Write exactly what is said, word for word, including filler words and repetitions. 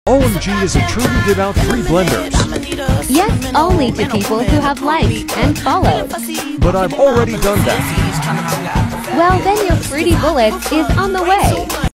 O M G, is it true you give out free blenders? Yes, only to people who have liked and followed. But I've already done that. Well, then your fruity bullets is on the way.